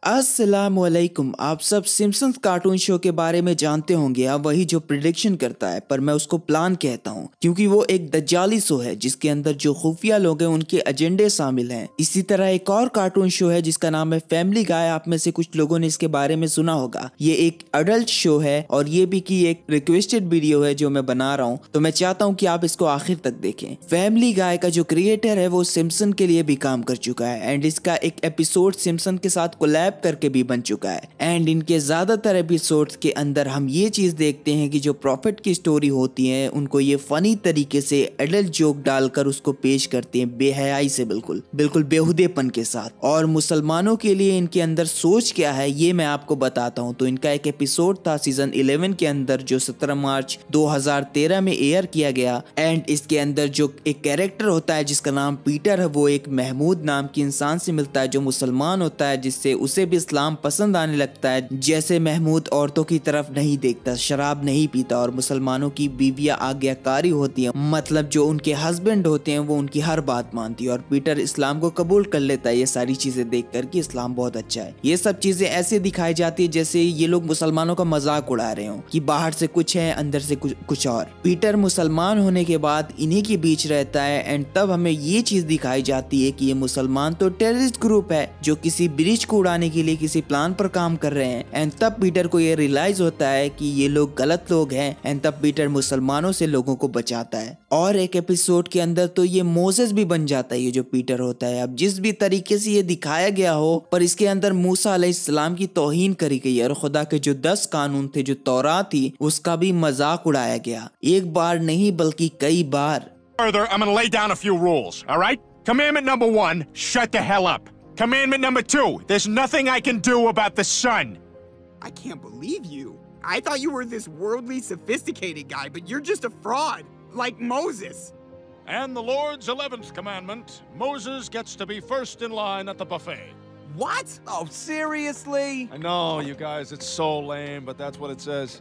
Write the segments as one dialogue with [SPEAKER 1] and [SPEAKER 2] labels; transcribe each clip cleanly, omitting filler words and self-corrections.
[SPEAKER 1] अस्सलामुअलैकुम। आप सब सिम्पसन्स कार्टून शो के बारे में जानते होंगे, अब वही जो प्रिडिक्शन करता है, पर मैं उसको प्लान कहता हूँ क्योंकि वो एक दज्जाली शो है जिसके अंदर जो खुफिया लोग हैं उनके एजेंडे शामिल हैं। इसी तरह एक और कार्टून शो है जिसका नाम है फैमिली गाय। आप में से कुछ लोगों ने इसके बारे में सुना होगा। ये एक अडल्ट शो है और ये भी की एक रिक्वेस्टेड वीडियो है जो मैं बना रहा हूँ, तो मैं चाहता हूँ कि आप इसको आखिर तक देखें। फैमिली गाय का जो क्रिएटर है वो सिम्पसन के लिए भी काम कर चुका है एंड इसका एक एपिसोड सिम्पसन के साथ कोलैब करके भी बन चुका है। एंड इनके ज्यादातर एपिसोड्स के अंदर हम ये चीज देखते हैं कि जो प्रॉफिट की स्टोरी होती है उनको ये फनी तरीके से एडल्ट जोक डालकर उसको पेश करते हैं, बेहयाई से, बिल्कुल बेहुदेपन के साथ। और मुसलमानों के लिए इनके अंदर सोच क्या है ये मैं आपको बताता हूँ। तो इनका एक एपिसोड था सीजन 11 के अंदर जो 17 मार्च 2013 में एयर किया गया। एंड इसके अंदर जो एक कैरेक्टर होता है जिसका नाम पीटर है, वो एक महमूद नाम के इंसान से मिलता है जो मुसलमान होता है, जिससे उसे भी इस्लाम पसंद आने लगता है। जैसे महमूद औरतों की तरफ नहीं देखता, शराब नहीं पीता और मुसलमानों की बीवियां आज्ञाकारी होती हैं, मतलब जो उनके हस्बैंड होते हैं वो उनकी हर बात मानती है। और पीटर इस्लाम को कबूल कर लेता है ये सारी चीजें देखकर कि इस्लाम बहुत अच्छा है। ये सब चीजें ऐसे दिखाई जाती है जैसे ये लोग मुसलमानों का मजाक उड़ा रहे हो कि बाहर से कुछ है अंदर से कुछ और। पीटर मुसलमान होने के बाद इन्हीं के बीच रहता है एंड तब हमें ये चीज दिखाई जाती है कि ये मुसलमान तो टेररिस्ट ग्रुप है जो किसी ब्रिज को उड़ाने के लिए किसी प्लान पर काम कर रहे हैं। एंड तब पीटर को ये रियलाइज होता है कि ये लोग गलत लोग हैं एंड तब पीटर मुसलमानों से लोगों को बचाता है। और एक एपिसोड के अंदर तो ये मोसेस भी बन जाता है ये जो पीटर होता है। अब जिस भी तरीके से ये दिखाया गया हो, पर इसके अंदर मूसा अलैहिस्सलाम की तौहीन करी गई और खुदा के जो 10 कानून थे, जो तौरात थी, उसका भी मजाक उड़ाया गया। एक बार नहीं बल्कि कई बार।
[SPEAKER 2] Further, I'm gonna lay down a few rules, all right? Commandment number 1, shut the hell up. Commandment number 2, there's nothing I can do about the sun.
[SPEAKER 3] I can't believe you. I thought you were this worldly, sophisticated guy, but you're just a fraud, like Moses.
[SPEAKER 2] And the Lord's 11th commandment, Moses gets to be first in line at the buffet.
[SPEAKER 3] What? Oh, seriously?
[SPEAKER 2] I know, you guys, it's so lame, but that's what it says.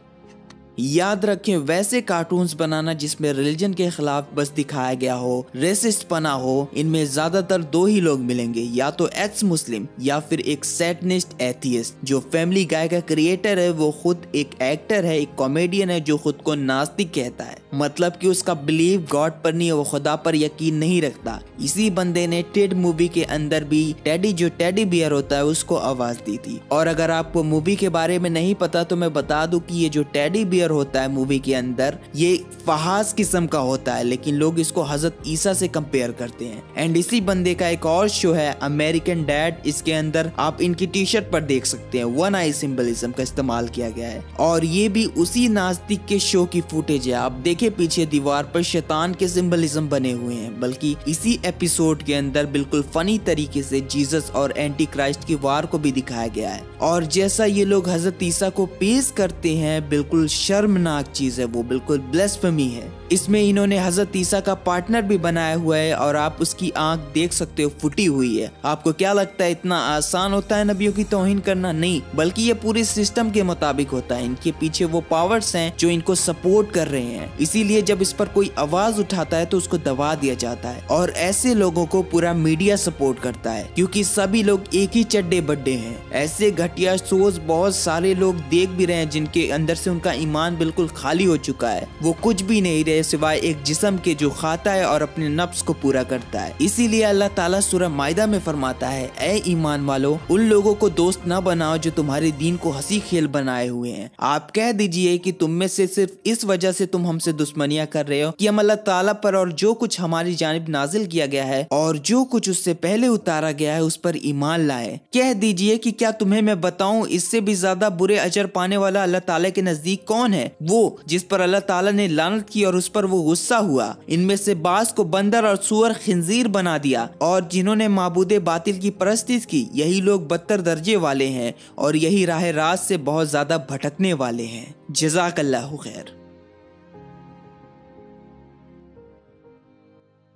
[SPEAKER 1] याद रखें, वैसे cartoons बनाना जिसमें religion के खिलाफ बस दिखाया गया हो, रेसिस्ट पना हो, इनमें ज्यादातर दो ही लोग मिलेंगे, या तो एक्स मुस्लिम या फिर एक सैटनिस्ट एथियस्ट। जो फैमिली गाय का क्रिएटर है वो खुद एक एक्टर है, एक कॉमेडियन है जो खुद को नास्तिक कहता है, मतलब कि उसका बिलीव गॉड पर नहीं है, वो खुदा पर यकीन नहीं रखता। इसी बंदे ने टेड मूवी के अंदर भी टेडी जो टेडी बियर होता है उसको आवाज दी थी। और अगर आपको मूवी के बारे में नहीं पता तो मैं बता दूं कि ये जो टेडी बियर होता है मूवी के अंदर, ये फहास किस्म का होता है, लेकिन लोग इसको हजरत ईसा से कंपेयर करते हैं। एंड इसी बंदे का एक और शो है अमेरिकन डैड, इसके अंदर आप इनकी टी शर्ट पर देख सकते हैं वन आई सिंबलिज्म का इस्तेमाल किया गया है। और ये भी उसी नास्तिक के शो की फुटेज है। आप देखे पीछे दीवार पर शैतान के सिंबलिज्म बने हुए हैं, बल्कि इसी एपिसोड के अंदर बिल्कुल फनी तरीके से जीसस और एंटी क्राइस्ट की वार को भी दिखाया गया है। और जैसा ये लोग हजरत ईसा को पेश करते हैं, बिल्कुल शर्मनाक चीज है, वो बिल्कुल ब्लेस्फेमी है। इसमें इन्होंने हजरत ईसा का पार्टनर भी बनाया हुआ है और आप उसकी आंख देख सकते हो, फुटी हुई है। आपको क्या लगता है इतना आसान होता है नबियों की तौहीन करना? नहीं, बल्कि ये पूरे सिस्टम के मुताबिक होता है। इनके पीछे वो पावर्स हैं जो इनको सपोर्ट कर रहे हैं, इसीलिए जब इस पर कोई आवाज उठाता है तो उसको दबा दिया जाता है। और ऐसे लोगों को पूरा मीडिया सपोर्ट करता है क्योंकि सभी लोग एक ही चड्डे बड्डे हैं। ऐसे घटिया शोज बहुत सारे लोग देख भी रहे हैं जिनके अंदर से उनका ईमान बिल्कुल खाली हो चुका है, वो कुछ भी नहीं रहे सिवाय एक जिस्म के जो खाता है और अपने नफ्स को पूरा करता है। इसीलिए अल्लाह ताला सूरह माइदा में फरमाता है, ए ईमान वालों, उन लोगों को दोस्त न बनाओ जो तुम्हारे दीन को हंसी खेल बनाए हुए हैं। आप कह दीजिए कि तुम में से सिर्फ इस वजह से तुम हमसे दुश्मनियां कर रहे हो कि हम अल्लाह ताला पर और जो कुछ हमारी जानिब नाजिल किया गया है और जो कुछ उससे पहले उतारा गया है उस पर ईमान लाए। कह दीजिए कि क्या तुम्हें मैं बताऊं इससे भी ज्यादा बुरे अजर पाने वाला अल्लाह ताला के नजदीक कौन है? वो जिस पर अल्लाह ताला ने लानत की और उस पर वो गुस्सा हुआ। इनमें से बास को बंदर और सुअर खिंजीर बना दिया और जिन्होंने माबूदे बातिल की परस्तिश की, यही लोग बदतर दर्जे वाले हैं और यही राह रास्त से बहुत ज्यादा भटकने वाले हैं। जज़ाकल्लाहु खैर।